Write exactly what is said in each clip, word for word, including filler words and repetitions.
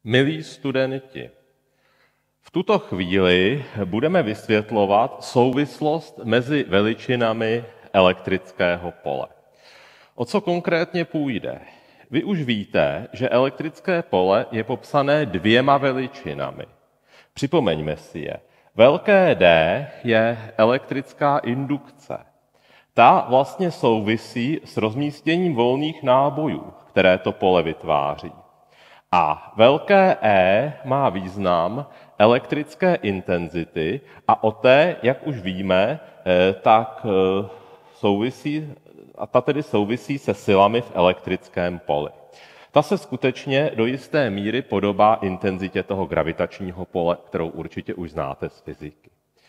Milí studenti, v tuto chvíli budeme vysvětlovat souvislost mezi veličinami elektrického pole. O co konkrétně půjde? Vy už víte, že elektrické pole je popsané dvěma veličinami. Připomeňme si je. Velké D je elektrická indukce. Ta vlastně souvisí s rozmístěním volných nábojů, které to pole vytváří. A velké E má význam elektrické intenzity a o té, jak už víme, tak souvisí, a ta tedy souvisí se silami v elektrickém poli. Ta se skutečně do jisté míry podobá intenzitě toho gravitačního pole, kterou určitě už znáte z fyziky.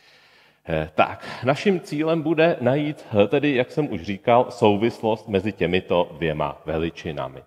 Tak, naším cílem bude najít, tedy, jak jsem už říkal, souvislost mezi těmito dvěma veličinami.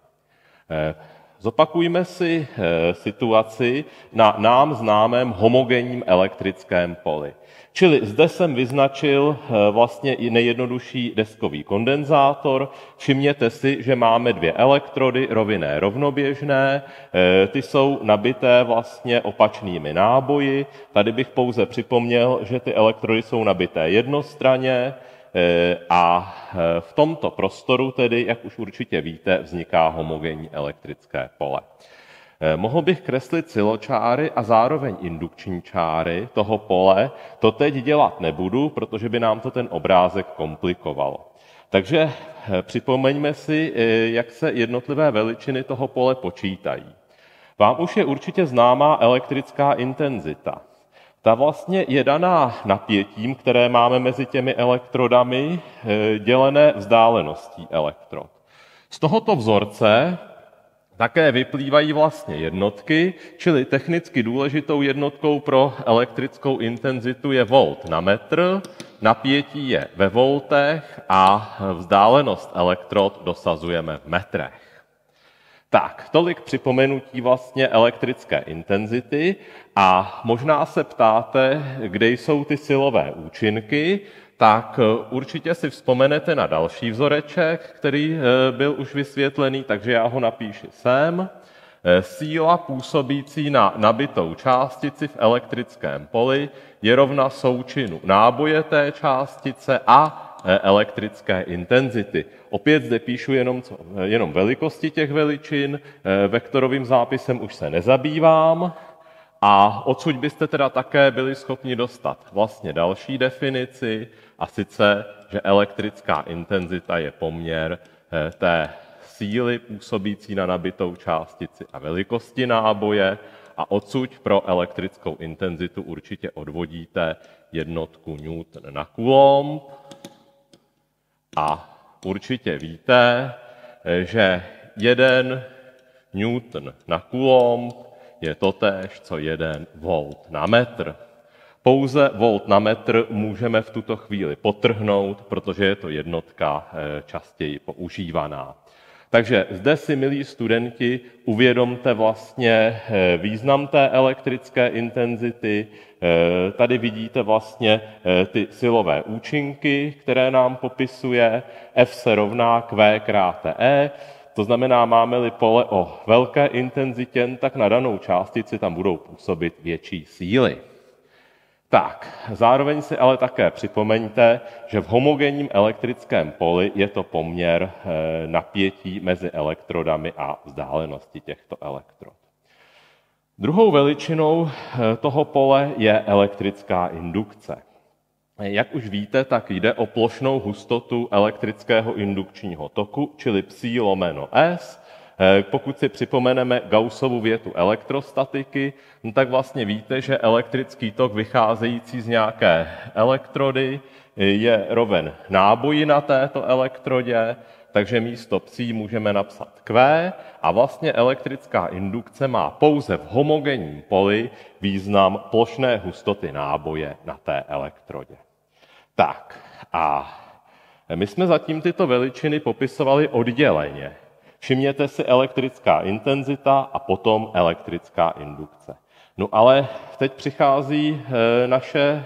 Zopakujme si situaci na nám známém homogenním elektrickém poli. Čili zde jsem vyznačil vlastně i nejjednodušší deskový kondenzátor. Všimněte si, že máme dvě elektrody, rovinné, rovnoběžné. Ty jsou nabité vlastně opačnými náboji. Tady bych pouze připomněl, že ty elektrody jsou nabité jednostranně a v tomto prostoru tedy, jak už určitě víte, vzniká homogenní elektrické pole. Mohl bych kreslit siločáry a zároveň indukční čáry toho pole. To teď dělat nebudu, protože by nám to ten obrázek komplikovalo. Takže připomeňme si, jak se jednotlivé veličiny toho pole počítají. Vám už je určitě známá elektrická intenzita. Ta vlastně je daná napětím, které máme mezi těmi elektrodami, dělené vzdáleností elektrod. Z tohoto vzorce také vyplývají vlastně jednotky, čili technicky důležitou jednotkou pro elektrickou intenzitu je volt na metr, napětí je ve voltech a vzdálenost elektrod dosazujeme v metrech. Tak, tolik připomenutí vlastně elektrické intenzity a možná se ptáte, kde jsou ty silové účinky, tak určitě si vzpomenete na další vzoreček, který byl už vysvětlený, takže já ho napíši sem. Síla působící na nabitou částici v elektrickém poli je rovna součinu náboje té částice a elektrické intenzity. Opět zde píšu jenom, jenom velikosti těch veličin, vektorovým zápisem už se nezabývám a odsud byste teda také byli schopni dostat vlastně další definici, a sice, že elektrická intenzita je poměr té síly působící na nabitou částici a velikosti náboje a odsud pro elektrickou intenzitu určitě odvodíte jednotku Newton na Coulomb. A určitě víte, že jeden Newton na Coulomb je totéž, co jeden volt na metr. Pouze volt na metr můžeme v tuto chvíli podtrhnout, protože je to jednotka častěji používaná. Takže zde si, milí studenti, uvědomte vlastně význam té elektrické intenzity. Tady vidíte vlastně ty silové účinky, které nám popisuje. F se rovná Q krát E. To znamená, máme-li pole o velké intenzitě, tak na danou částici tam budou působit větší síly. Tak, zároveň si ale také připomeňte, že v homogenním elektrickém poli je to poměr napětí mezi elektrodami a vzdálenosti těchto elektrod. Druhou veličinou toho pole je elektrická indukce. Jak už víte, tak jde o plošnou hustotu elektrického indukčního toku, čili psi lomeno S. Pokud si připomeneme Gaussovu větu elektrostatiky, no tak vlastně víte, že elektrický tok vycházející z nějaké elektrody je roven náboji na této elektrodě, takže místo psí můžeme napsat Q a vlastně elektrická indukce má pouze v homogenním poli význam plošné hustoty náboje na té elektrodě. Tak a my jsme zatím tyto veličiny popisovali odděleně. Všimněte si elektrická intenzita a potom elektrická indukce. No ale teď přichází naše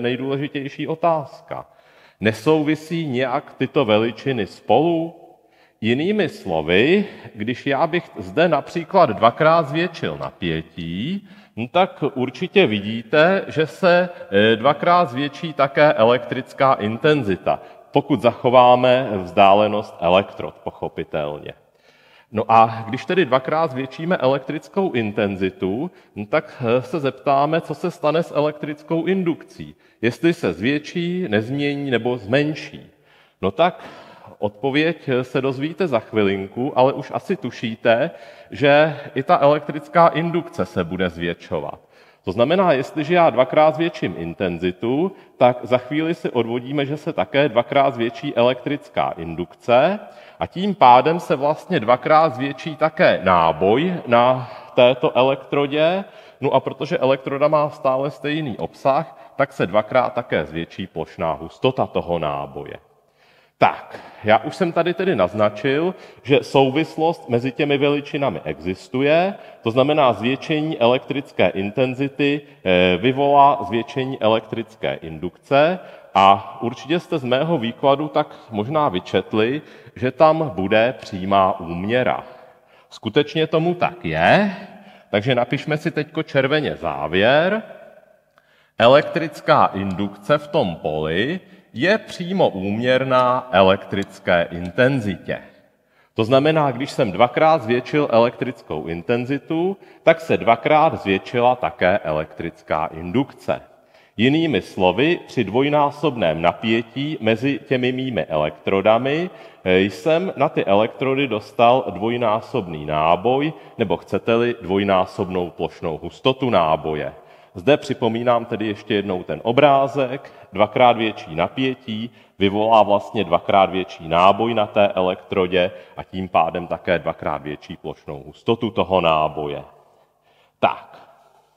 nejdůležitější otázka. Nesouvisí nějak tyto veličiny spolu? Jinými slovy, když já bych zde například dvakrát zvětšil napětí, no tak určitě vidíte, že se dvakrát zvětší také elektrická intenzita, pokud zachováme vzdálenost elektrod, pochopitelně. No a když tedy dvakrát zvětšíme elektrickou intenzitu, no tak se zeptáme, co se stane s elektrickou indukcí. Jestli se zvětší, nezmění nebo zmenší. No tak odpověď se dozvíte za chvilinku, ale už asi tušíte, že i ta elektrická indukce se bude zvětšovat. To znamená, jestliže já dvakrát zvětším intenzitu, tak za chvíli si odvodíme, že se také dvakrát zvětší elektrická indukce a tím pádem se vlastně dvakrát zvětší také náboj na této elektrodě. No a protože elektroda má stále stejný obsah, tak se dvakrát také zvětší plošná hustota toho náboje. Tak, já už jsem tady tedy naznačil, že souvislost mezi těmi veličinami existuje, to znamená zvětšení elektrické intenzity vyvolá zvětšení elektrické indukce a určitě jste z mého výkladu tak možná vyčetli, že tam bude přímá úměra. Skutečně tomu tak je, takže napišme si teďko červeně závěr. Elektrická indukce v tom poli je přímo úměrná elektrické intenzitě. To znamená, když jsem dvakrát zvětšil elektrickou intenzitu, tak se dvakrát zvětšila také elektrická indukce. Jinými slovy, při dvojnásobném napětí mezi těmi mými elektrodami jsem na ty elektrody dostal dvojnásobný náboj, nebo chcete-li dvojnásobnou plošnou hustotu náboje. Zde připomínám tedy ještě jednou ten obrázek, dvakrát větší napětí vyvolá vlastně dvakrát větší náboj na té elektrodě a tím pádem také dvakrát větší plošnou hustotu toho náboje. Tak,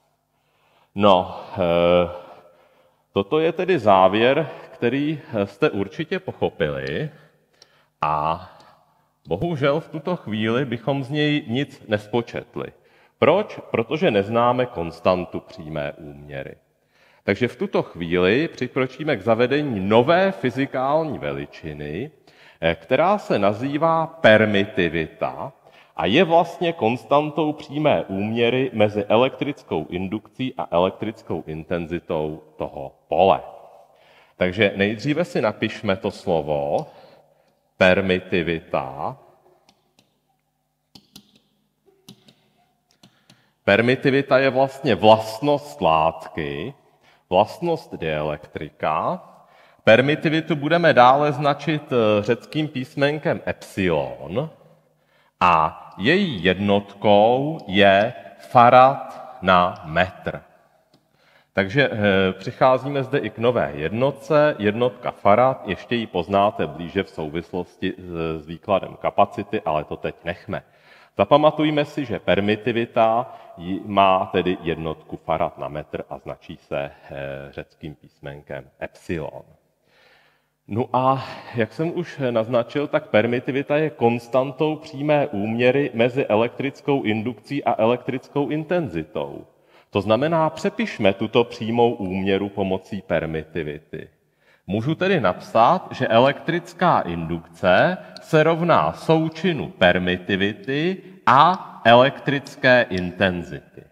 no, e, toto je tedy závěr, který jste určitě pochopili a bohužel v tuto chvíli bychom z něj nic nespočetli. Proč? Protože neznáme konstantu přímé úměry. Takže v tuto chvíli přikročíme k zavedení nové fyzikální veličiny, která se nazývá permitivita a je vlastně konstantou přímé úměry mezi elektrickou indukcí a elektrickou intenzitou toho pole. Takže nejdříve si napišme to slovo permitivita. Permitivita je vlastně vlastnost látky, vlastnost dielektrika. Permitivitu budeme dále značit řeckým písmenkem epsilon a její jednotkou je farad na metr. Takže e, přicházíme zde i k nové jednotce. Jednotka farad, ještě ji poznáte blíže v souvislosti s, s výkladem kapacity, ale to teď nechme. Zapamatujme si, že permitivita má tedy jednotku farad na metr a značí se řeckým písmenkem epsilon. No a jak jsem už naznačil, tak permitivita je konstantou přímé úměry mezi elektrickou indukcí a elektrickou intenzitou. To znamená, přepišme tuto přímou úměru pomocí permitivity. Můžu tedy napsat, že elektrická indukce se rovná součinu permitivity a elektrické intenzity.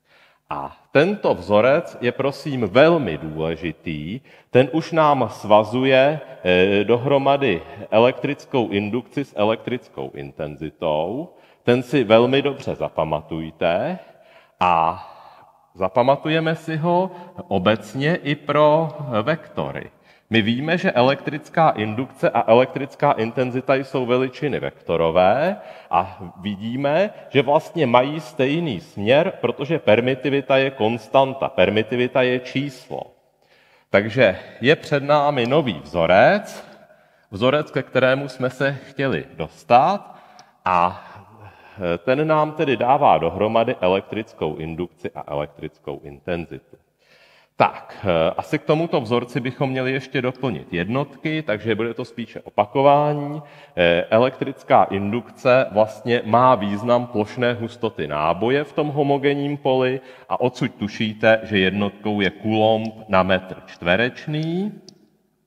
A tento vzorec je prosím velmi důležitý, ten už nám svazuje dohromady elektrickou indukci s elektrickou intenzitou, ten si velmi dobře zapamatujte a zapamatujeme si ho obecně i pro vektory. My víme, že elektrická indukce a elektrická intenzita jsou veličiny vektorové a vidíme, že vlastně mají stejný směr, protože permitivita je konstanta, permitivita je číslo. Takže je před námi nový vzorec, vzorec, ke kterému jsme se chtěli dostat a ten nám tedy dává dohromady elektrickou indukci a elektrickou intenzitu. Tak, asi k tomuto vzorci bychom měli ještě doplnit jednotky, takže bude to spíše opakování. Elektrická indukce vlastně má význam plošné hustoty náboje v tom homogenním poli a odsud tušíte, že jednotkou je coulomb na metr čtverečný.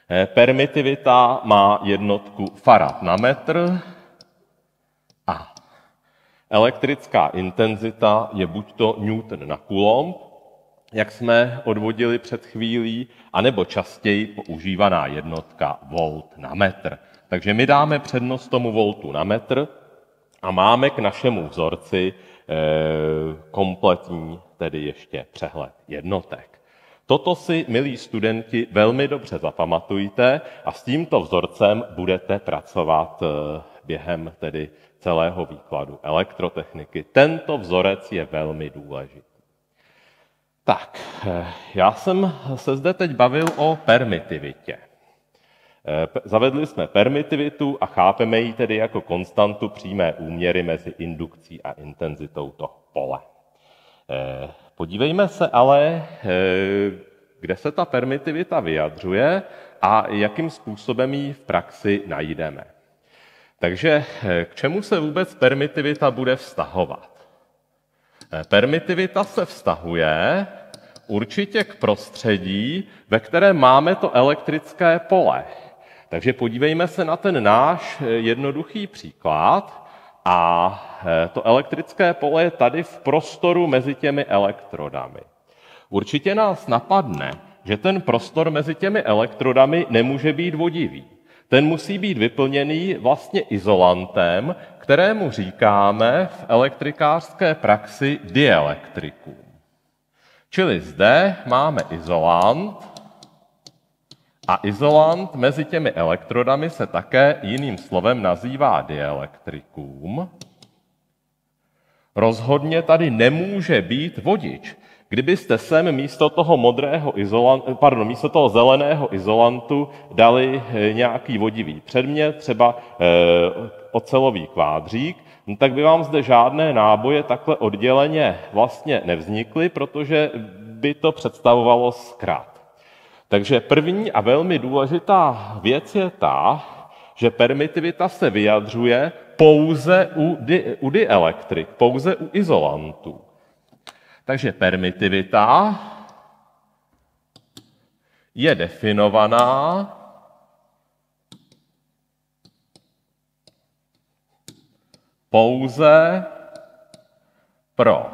Permitivita má jednotku farad na metr a elektrická intenzita je buď to newton na coulomb, jak jsme odvodili před chvílí, anebo častěji používaná jednotka volt na metr. Takže my dáme přednost tomu voltu na metr a máme k našemu vzorci e, kompletní, tedy ještě přehled jednotek. Toto si, milí studenti, velmi dobře zapamatujte a s tímto vzorcem budete pracovat během tedy celého výkladu elektrotechniky. Tento vzorec je velmi důležitý. Tak, já jsem se zde teď bavil o permitivitě. Zavedli jsme permitivitu a chápeme ji tedy jako konstantu přímé úměry mezi indukcí a intenzitou toho pole. Podívejme se ale, kde se ta permitivita vyjadřuje a jakým způsobem ji v praxi najdeme. Takže k čemu se vůbec permitivita bude vztahovat? Permitivita se vztahuje určitě k prostředí, ve kterém máme to elektrické pole. Takže podívejme se na ten náš jednoduchý příklad. A to elektrické pole je tady v prostoru mezi těmi elektrodami. Určitě nás napadne, že ten prostor mezi těmi elektrodami nemůže být vodivý. Ten musí být vyplněný vlastně izolantem, kterému říkáme v elektrikářské praxi dielektrikum. Čili zde máme izolant a izolant mezi těmi elektrodami se také jiným slovem nazývá dielektrikum. Rozhodně tady nemůže být vodič. Kdybyste sem místo toho modrého izolantu, pardon, místo toho zeleného izolantu dali nějaký vodivý předmět, třeba e, ocelový kvádřík, no tak by vám zde žádné náboje takhle odděleně vlastně nevznikly, protože by to představovalo zkrat. Takže první a velmi důležitá věc je ta, že permitivita se vyjadřuje pouze u, di, u dielektrik, pouze u izolantů. Takže permitivita je definovaná pouze pro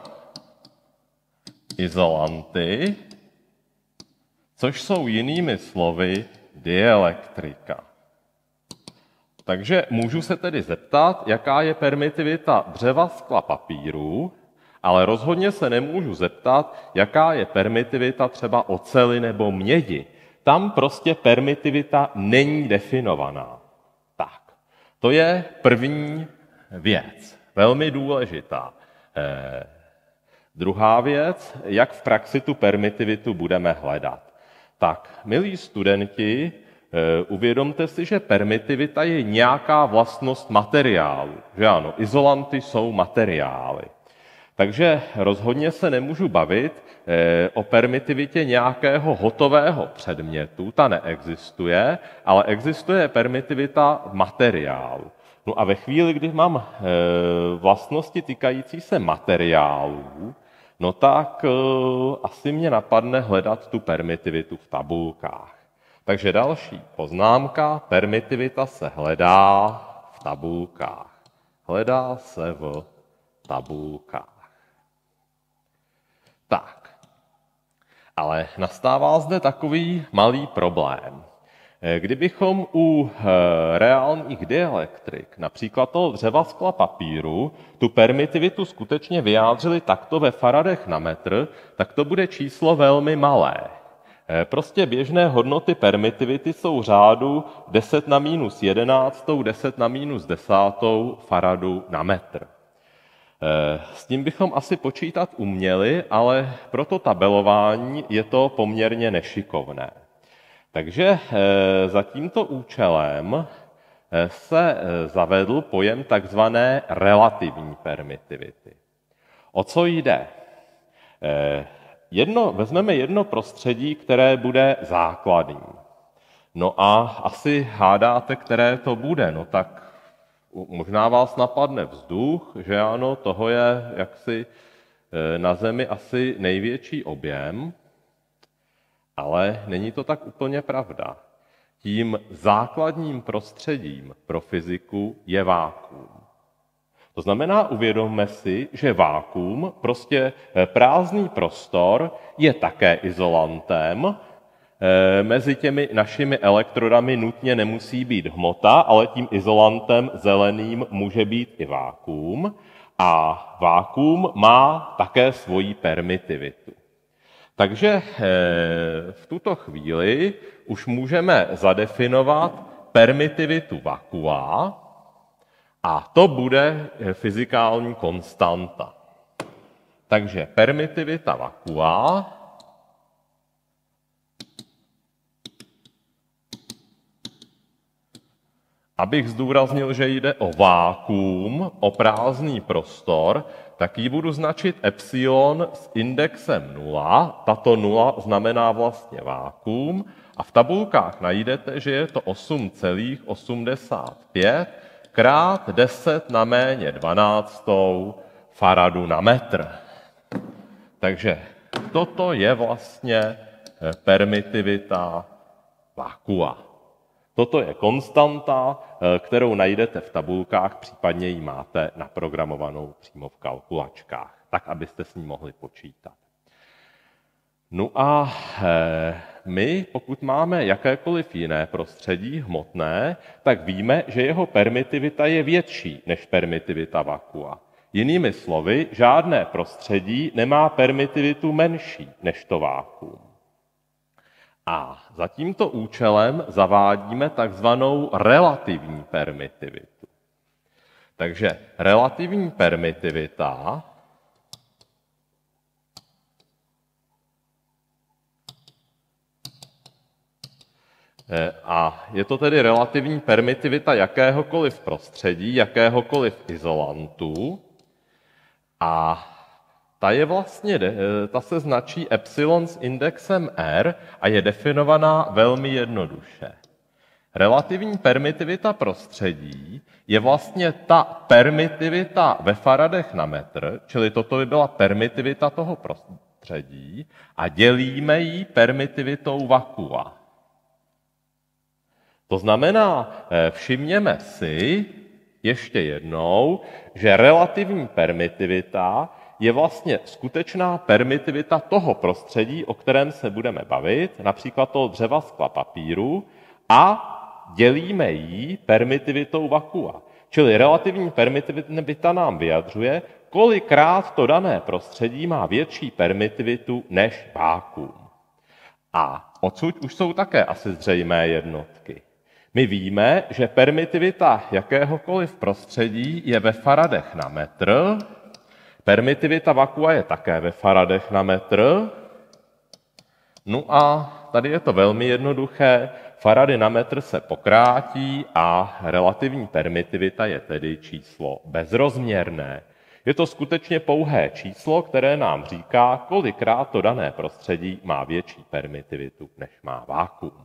izolanty, což jsou jinými slovy dielektrika. Takže můžu se tedy zeptat, jaká je permitivita dřeva, skla, papíru, ale rozhodně se nemůžu zeptat, jaká je permitivita třeba oceli nebo mědi. Tam prostě permitivita není definovaná. Tak, to je první věc, velmi důležitá. Eh, druhá věc, jak v praxi tu permitivitu budeme hledat. Tak, milí studenti, uvědomte si, že permitivita je nějaká vlastnost materiálu. Že ano, izolanty jsou materiály. Takže rozhodně se nemůžu bavit o permitivitě nějakého hotového předmětu, ta neexistuje, ale existuje permitivita materiálu. No a ve chvíli, kdy mám vlastnosti týkající se materiálů, no tak asi mě napadne hledat tu permitivitu v tabulkách. Takže další poznámka, permitivita se hledá v tabulkách. Hledá se v tabulkách. Tak, ale nastává zde takový malý problém. Kdybychom u reálných dielektrik, například toho dřeva, skla, papíru, tu permitivitu skutečně vyjádřili takto ve faradech na metr, tak to bude číslo velmi malé. Prostě běžné hodnoty permitivity jsou řádu deset na minus jedenáctou, deset na minus desátou faradu na metr. S tím bychom asi počítat uměli, ale pro to tabelování je to poměrně nešikovné. Takže za tímto účelem se zavedl pojem takzvané relativní permitivity. O co jde? Jedno, vezmeme jedno prostředí, které bude základní. No a asi hádáte, které to bude. No tak možná vás napadne vzduch, že ano, toho je jaksi na Zemi asi největší objem, ale není to tak úplně pravda. tím základním prostředím pro fyziku je vákuum. To znamená, uvědomme si, že vákuum, prostě prázdný prostor, je také izolantem. Mezi těmi našimi elektrodami nutně nemusí být hmota, ale tím izolantem zeleným může být i vákuum. A vákuum má také svoji permitivitu. Takže v tuto chvíli už můžeme zadefinovat permitivitu vakua a to bude fyzikální konstanta. Takže permitivita vakua abych zdůraznil, že jde o vákuum, o prázdný prostor, tak ji budu značit epsilon s indexem nula. Tato nula znamená vlastně vákuum. A v tabulkách najdete, že je to osm celá osmdesát pět krát deset na méně dvanáctou faradu na metr. Takže toto je vlastně permitivita vakua. Toto je konstanta, kterou najdete v tabulkách, případně ji máte naprogramovanou přímo v kalkulačkách, tak, abyste s ní mohli počítat. No a my, pokud máme jakékoliv jiné prostředí hmotné, tak víme, že jeho permitivita je větší než permitivita vakua. Jinými slovy, žádné prostředí nemá permitivitu menší než to vákuum. A za tímto účelem zavádíme takzvanou relativní permitivitu. Takže relativní permitivita a je to tedy relativní permitivita jakéhokoliv prostředí, jakéhokoliv izolantu a ta je vlastně, ta se značí epsilon s indexem R a je definovaná velmi jednoduše. Relativní permitivita prostředí je vlastně ta permitivita ve faradech na metr, čili toto by byla permitivita toho prostředí a dělíme ji permitivitou vakua. To znamená, všimněme si ještě jednou, že relativní permitivita je vlastně skutečná permitivita toho prostředí, o kterém se budeme bavit, například toho dřeva, skla, papíru, a dělíme ji permitivitou vakua. Čili relativní permitivita nám vyjadřuje, kolikrát to dané prostředí má větší permitivitu než vákuum. A odsud už jsou také asi zřejmé jednotky. My víme, že permitivita jakéhokoliv prostředí je ve faradech na metr, permitivita vakua je také ve faradech na metr. No a tady je to velmi jednoduché. Farady na metr se pokrátí a relativní permitivita je tedy číslo bezrozměrné. Je to skutečně pouhé číslo, které nám říká, kolikrát to dané prostředí má větší permitivitu, než má vákuum.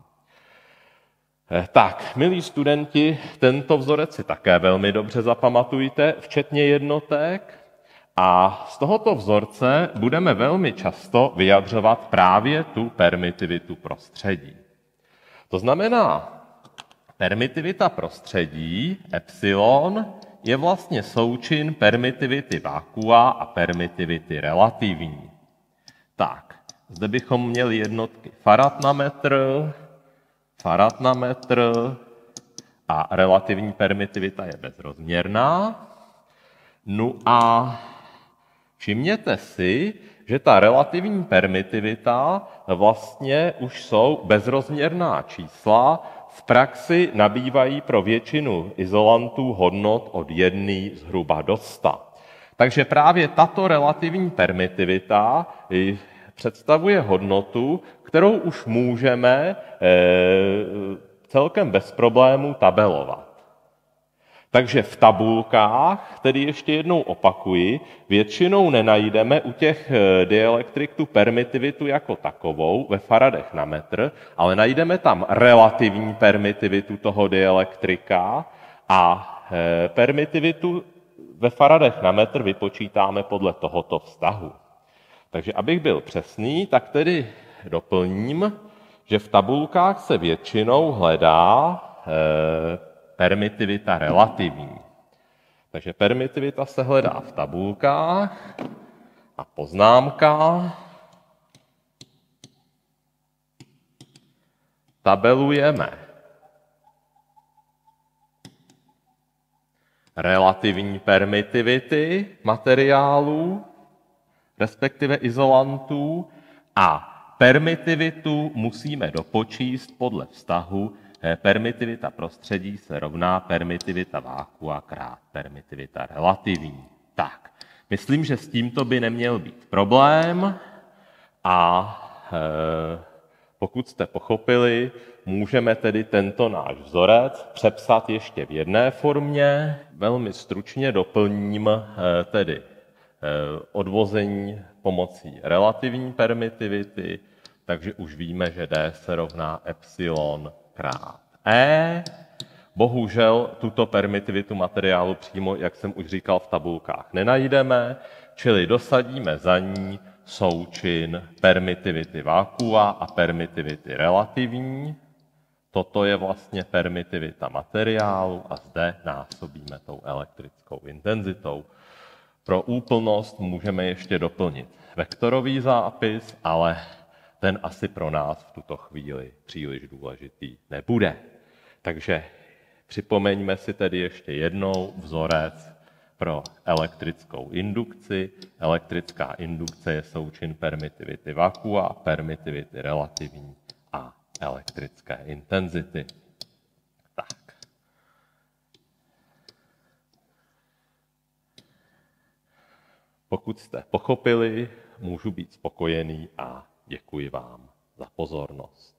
Tak, milí studenti, tento vzorec si také velmi dobře zapamatujte, včetně jednotek. A z tohoto vzorce budeme velmi často vyjadřovat právě tu permitivitu prostředí. To znamená, permitivita prostředí, epsilon, je vlastně součin permitivity vakua a permitivity relativní. Tak, zde bychom měli jednotky farad na metr, farad na metr a relativní permitivita je bezrozměrná. No a všimněte si, že ta relativní permitivita vlastně už jsou bezrozměrná čísla, v praxi nabývají pro většinu izolantů hodnot od jedné zhruba do sta. Takže právě tato relativní permitivita představuje hodnotu, kterou už můžeme celkem bez problémů tabelovat. Takže v tabulkách, tedy ještě jednou opakuji, většinou nenajdeme u těch dielektrik tu permitivitu jako takovou ve faradech na metr, ale najdeme tam relativní permitivitu toho dielektrika a permitivitu ve faradech na metr vypočítáme podle tohoto vztahu. Takže abych byl přesný, tak tedy doplním, že v tabulkách se většinou hledá e, permitivita relativní. Takže permitivita se hledá v tabulkách a poznámka. Tabelujeme relativní permitivity materiálů, respektive izolantů, a permitivitu musíme dopočíst podle vztahu permitivita prostředí se rovná permitivita vákua krát permitivita relativní. Tak, myslím, že s tímto by neměl být problém a e, pokud jste pochopili, můžeme tedy tento náš vzorec přepsat ještě v jedné formě. Velmi stručně doplním e, tedy odvození pomocí relativní permitivity, takže už víme, že D se rovná epsilon krát E. Bohužel tuto permitivitu materiálu přímo, jak jsem už říkal, v tabulkách nenajdeme, čili dosadíme za ní součin permitivity vákua a permitivity relativní. Toto je vlastně permitivita materiálu a zde násobíme tou elektrickou intenzitou. Pro úplnost můžeme ještě doplnit vektorový zápis, ale ten asi pro nás v tuto chvíli příliš důležitý nebude. Takže připomeňme si tedy ještě jednou vzorec pro elektrickou indukci. Elektrická indukce je součin permitivity vakua, permitivity relativní a elektrické intenzity. Tak. Pokud jste pochopili, můžu být spokojený a děkuji vám za pozornost.